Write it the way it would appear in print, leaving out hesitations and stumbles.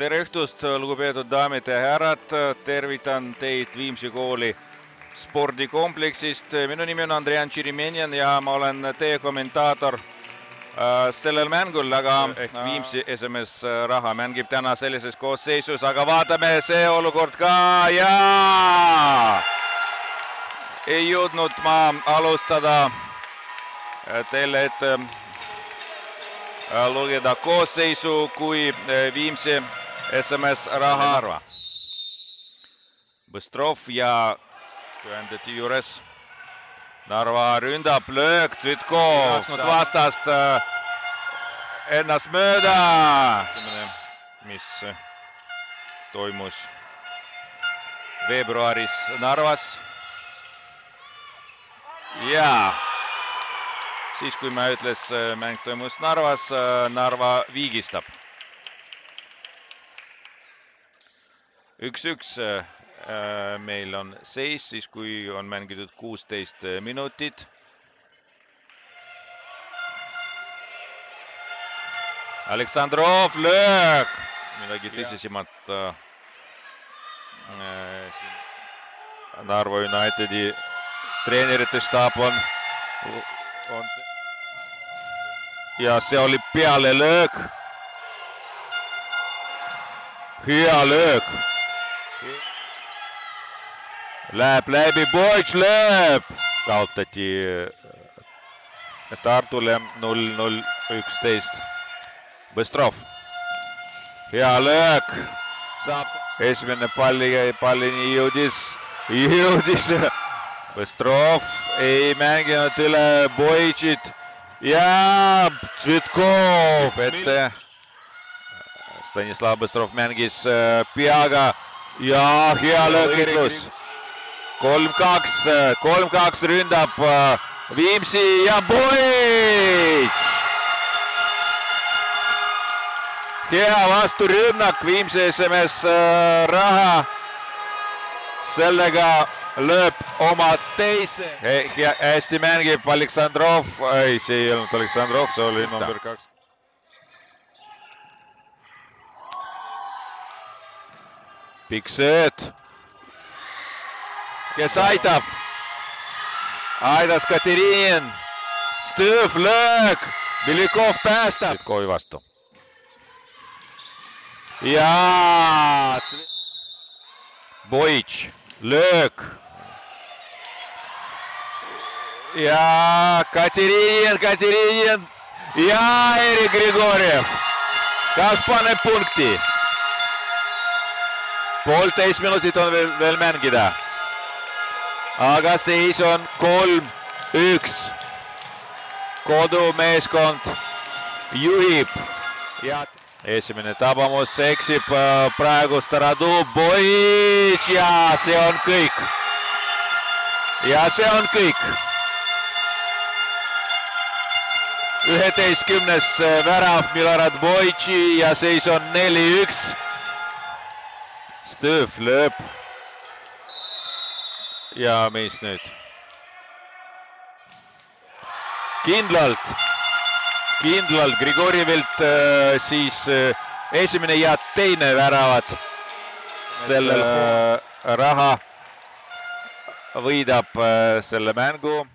Tere õhtust, lugupeetud daamid ja härrad, tervitan teid Viimsi kooli spordikompleksist. Minu nimi on Andrian Tširimenjan ja ma olen teie kommentaator sellel mängul, aga ehk Viimsi SMS Raha mängib täna sellises koosseisus, aga vaatame see olukord ka ja ei jõudnud ma alustada teile ette lugeda koosseisu, kui Viimsi SMS Raha. Bõstrov ja tööandjate juures. Narva ründab, löök, Cvitkov vastast ennast mööda. Mis toimus veebruaris Narvas. Ja siis, kui ma ütles, mäng toimus Narvas, Narva viigistab. 1-1 meil on seis, siis kui on mängitud 16 minutit. Aleksandrov, löök! Midagi tõsisemat Narva Unitedi treenerite staap on ja see oli peale löök. Hea löök. Läheb läbi, Boic lööb. Kaotati Tartule 0-0-11. Bõstrov. Hea löök. Esimene pallini jõudis. Bõstrov ei mänginud üle Boicit. Ja Cvitkov ette. Stanislav Bõstrov mängis peaga ja hea löökitlus. 3-2 ründab Viimsi ja Boic. Hea vasturünnak Viimsi SMS Raha. Sellega lööb oma teise. Hästi mängib Aleksandrov. Ei, see ei olnud Aleksandrov, see oli number 2. Pikk sööt. Kes aitab? Aidas Katerinin. Stõv, löök. Bilikov päästab. Cvitkovi vastu. Ja Boic, löök. Ja Katerinin ja Erik Grigorjev. Kas paneb punkti? 1,5 minutit on veel mängida. Aga seis on 3-1. Kodumeeskond juhib. Esimene tabamus eksib praegu Staradu, Boic ja see on kõik. Ja see on kõik. 11. värav Milorad Boici ja seis on 4-1. Stõv lööb. Ja mis nüüd? Kindlalt Grigorjevilt siis esimene ja teine väravad. Sellel Raha võidab selle mängu.